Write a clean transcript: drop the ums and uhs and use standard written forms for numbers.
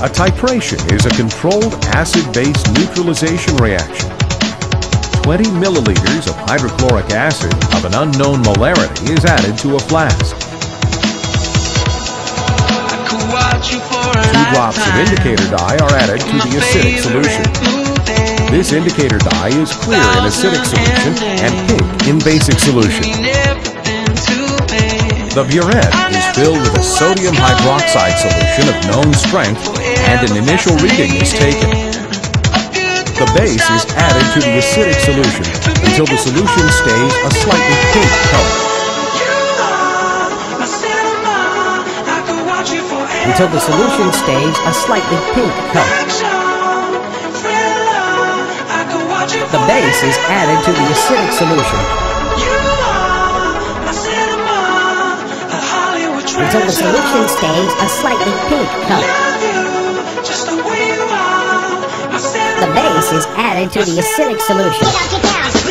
A titration is a controlled acid-base neutralization reaction. 20 milliliters of hydrochloric acid of an unknown molarity is added to a flask. 2 drops of indicator dye are added to the acidic solution. This indicator dye is clear in acidic solution and pink in basic solution. The burette is filled with a sodium hydroxide solution of known strength and an initial reading is taken. The base is added to the acidic solution until the solution stays a slightly pink color. Until the solution stays a slightly pink color. The base is added to the acidic solution until the solution stays a slightly pink color. The base is added to the acidic solution